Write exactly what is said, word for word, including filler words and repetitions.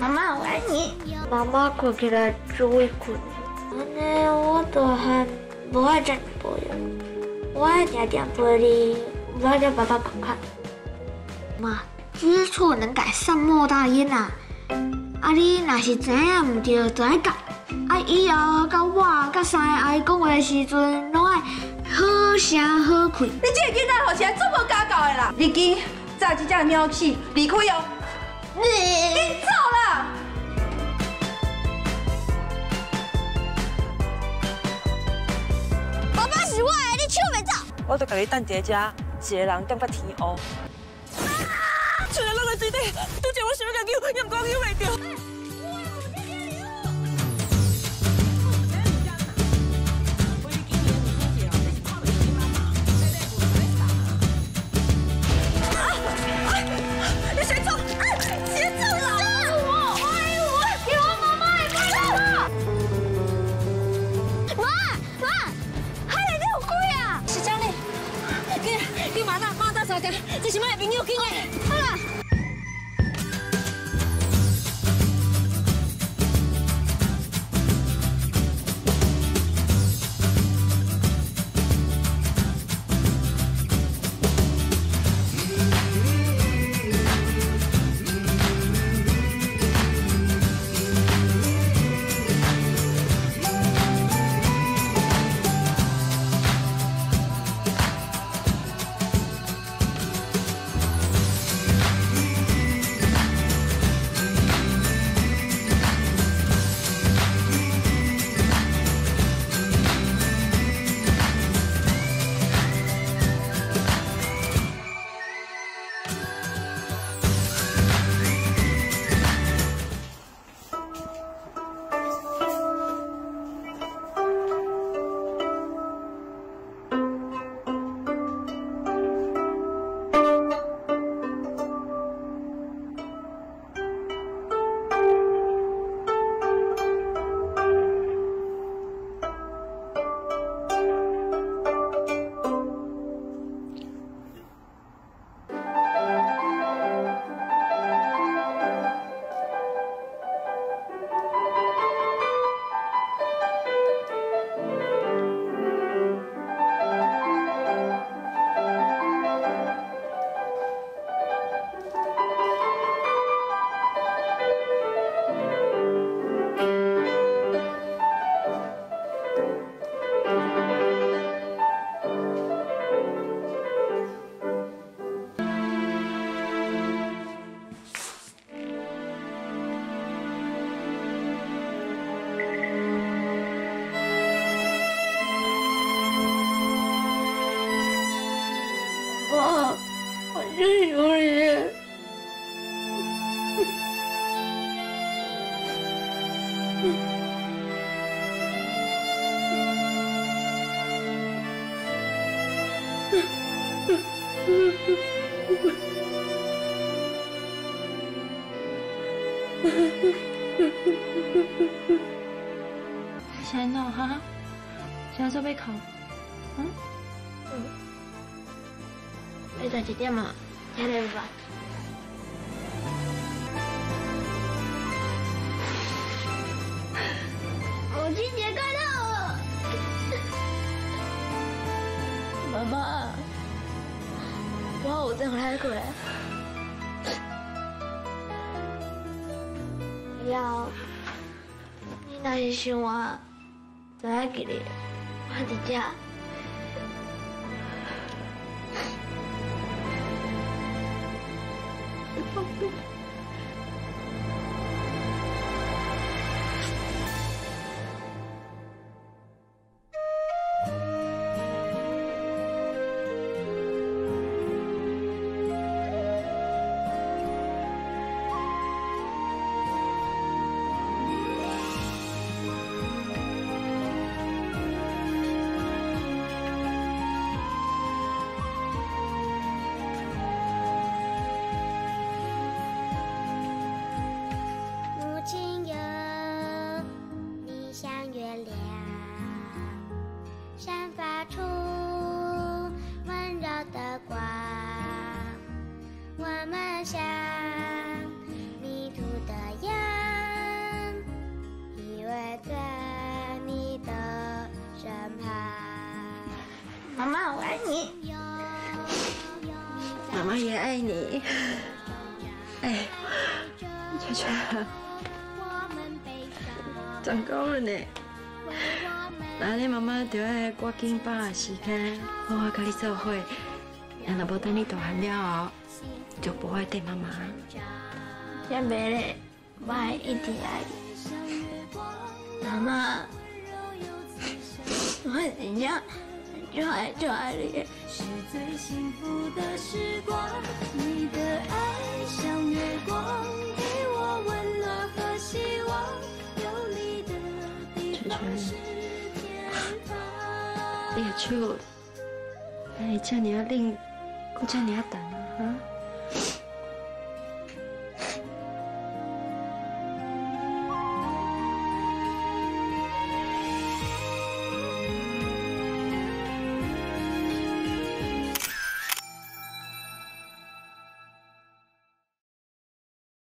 妈妈，我爱你。妈妈困起来就会困，安尼我大汉无爱这样陪哦，我爱定定陪你，不爱跟爸爸分开。妈，知错能改，善莫大焉啊！啊，你若是知影唔对，就爱改。啊，以后甲我甲三个阿姨讲话的时阵，拢爱好声好气。 你这个囡仔好起来这么家教的啦！日记早一只喵气离开哦。你紧走啦！ 爸爸是我的，你手袂走。 我都甲你等一下，一个人踮到天黑。虽然落在水底，拄着我想要救，又唔讲救袂着。 这是我的朋友紧诶，好啦。 现在哈，现在做备考，嗯？ 嗯。要十一点啊，起来吧。母亲节快乐！妈妈，我有转来过来。以后，你若是想我，就爱记得我伫遮。 像迷途的羊。 妈妈也爱你。哎，圈圈，长高了呢。那你妈妈就要赶紧把时间好好跟你做伙，然后无等你大汉了后，就不会对妈妈。 也袂咧，我会一直爱你，妈妈，我真正就爱就爱你。 是最幸福的时光，你的爱像月光，给我温暖和希望，有你的地方是天堂。 你的手，哎，这么啊冷，搁这么啊重啊，哈？